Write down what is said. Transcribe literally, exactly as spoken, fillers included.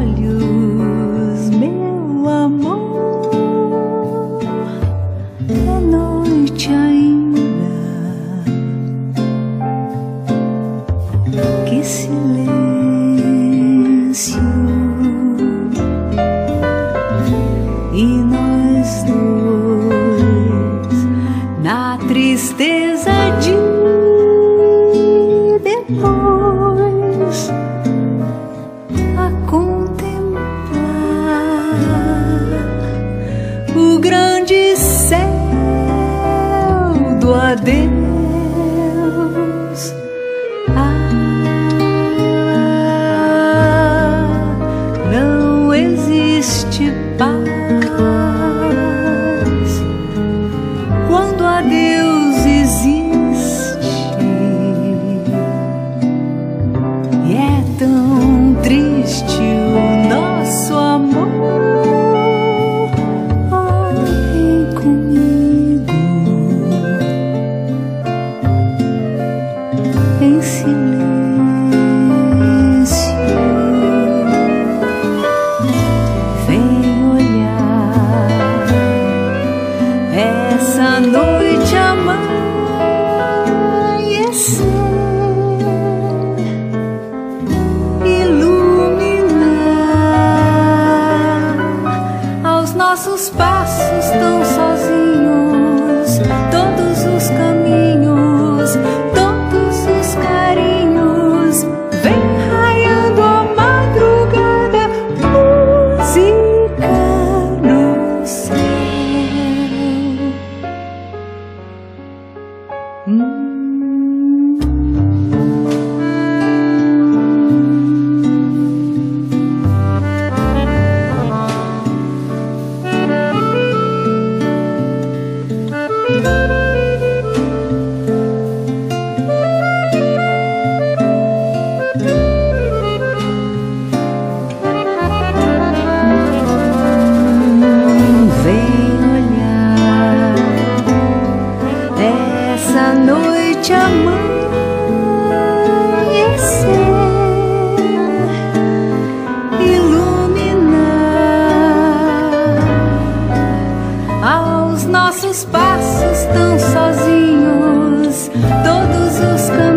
olhos, meu amor, é noite ainda. Que silêncio, e nós dois na tristeza de depois a contemplar o grande céu do adeus. Ah, não existe paz quando adeus existe, e é tão triste o nosso amor. Oh, vem comigo em silêncio, vem olhar essa noite amanhecer, iluminar aos nossos passos tão sozinhos todos os caminhos, todos os carinhos. Vem raiando a madrugada, música no céu. Hum. Essa noite amanhecer, iluminar aos nossos passos tão sozinhos todos os caminhos.